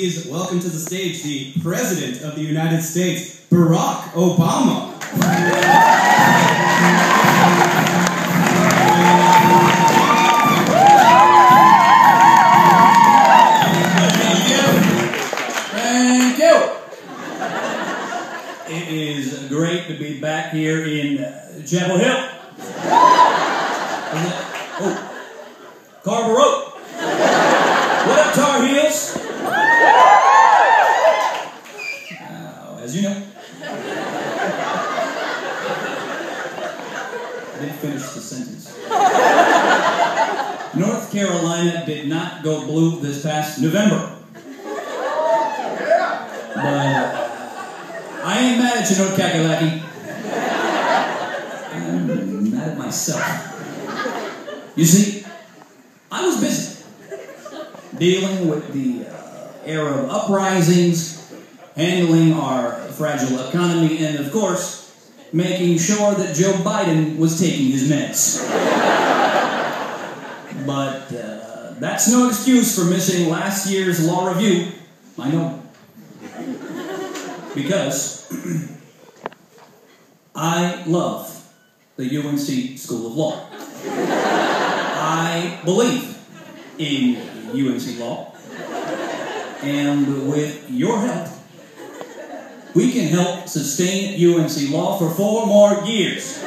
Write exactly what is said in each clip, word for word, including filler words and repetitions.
please welcome to the stage the President of the United States, Barack Obama. Thank you. It is great to be back here in uh, Chapel Hill. Oh, Carver Road. What up, Tar Heels? Uh, as you know, I didn't finish the sentence. North Carolina did not go blue this past November. But uh, I ain't mad at you, North Kakalaki. I'm mad at myself. You see, I was busy dealing with the uh, era of uprisings, handling our fragile economy, and of course, making sure that Joe Biden was taking his meds. But uh, that's no excuse for missing last year's law review. I know. Because I love the U N C School of Law. I believe in U N C Law. And with your help, we can help sustain U N C Law for four more years.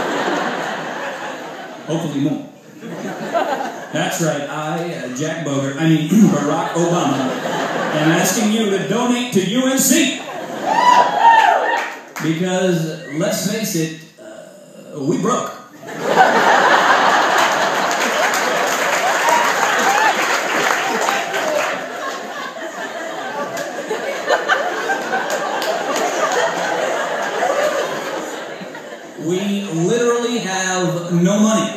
Hopefully more. That's right, I, uh, Jack Boger, I mean Barack Obama, am asking you to donate to U N C. Because, let's face it, uh, we broke. We literally have no money.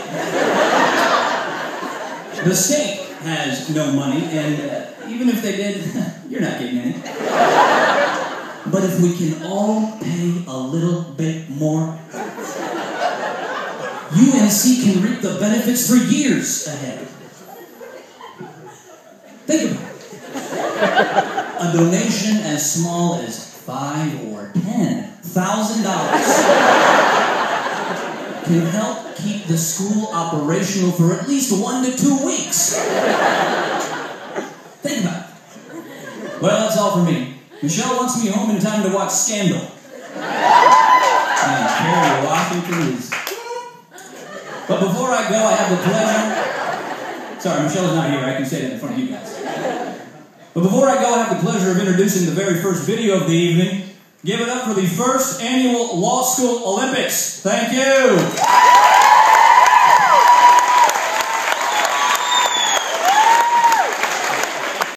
The state has no money, and uh, even if they did, you're not getting any. But if we can all pay a little bit more, U N C can reap the benefits for years ahead. Think about it. A donation as small as five or ten thousand dollars can help keep the school operational for at least one to two weeks. Think about it. Well, that's all for me. Michelle wants me home in time to watch Scandal. And Kerry Washington is... But before I go, I have the pleasure... Sorry, Michelle's not here. I can say that in front of you guys. But before I go, I have the pleasure of introducing the very first video of the evening. Give it up for the first annual Law School Olympics. Thank you.